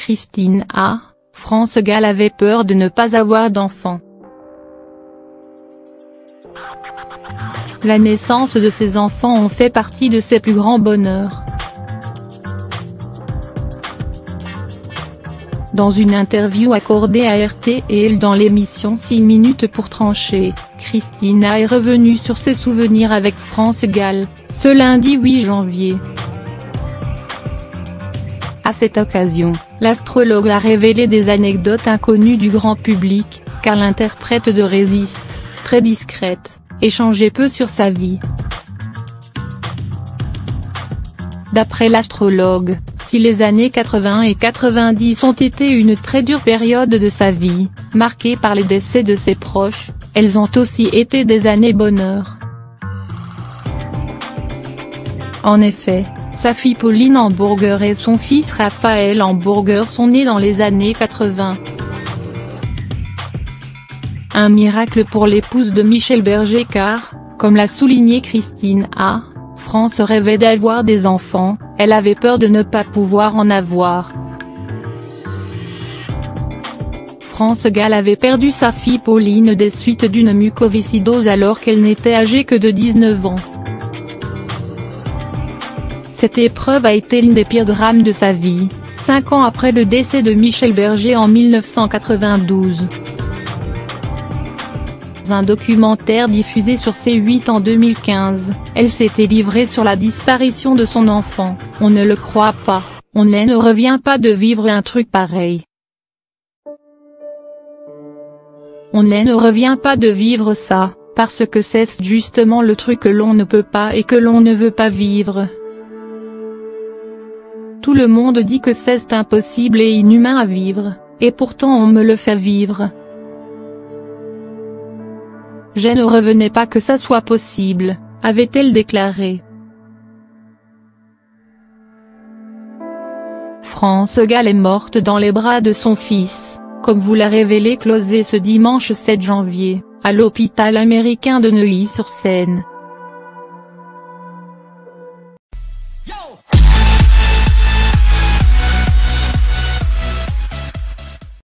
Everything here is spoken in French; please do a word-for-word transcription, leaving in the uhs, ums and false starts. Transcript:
Christine A. France Gall avait peur de ne pas avoir d'enfant. La naissance de ses enfants ont fait partie de ses plus grands bonheurs. Dans une interview accordée à R T L dans l'émission six minutes pour trancher, Christine A. est revenue sur ses souvenirs avec France Gall, ce lundi huit janvier. À cette occasion, l'astrologue a révélé des anecdotes inconnues du grand public, car l'interprète de Résiste, très discrète, échangeait peu sur sa vie. D'après l'astrologue, si les années quatre-vingts et quatre-vingt-dix ont été une très dure période de sa vie, marquée par les décès de ses proches, elles ont aussi été des années bonheur. En effet, sa fille Pauline Hamburger et son fils Raphaël Hamburger sont nés dans les années quatre-vingts. Un miracle pour l'épouse de Michel Berger car, comme l'a souligné Christine A., France rêvait d'avoir des enfants, elle avait peur de ne pas pouvoir en avoir. France Gall avait perdu sa fille Pauline des suites d'une mucoviscidose alors qu'elle n'était âgée que de dix-neuf ans. Cette épreuve a été l'une des pires drames de sa vie, cinq ans après le décès de Michel Berger en mille neuf cent quatre-vingt-douze. Dans un documentaire diffusé sur C huit en deux mille quinze, elle s'était livrée sur la disparition de son enfant. On ne le croit pas, on ne revient pas de vivre un truc pareil. On ne revient pas de vivre ça, parce que c'est justement le truc que l'on ne peut pas et que l'on ne veut pas vivre. Tout le monde dit que c'est impossible et inhumain à vivre, et pourtant on me le fait vivre. Je ne revenais pas que ça soit possible, avait-elle déclaré. France Gall est morte dans les bras de son fils, comme vous l'a révélé Closet ce dimanche sept janvier, à l'hôpital américain de Neuilly-sur-Seine.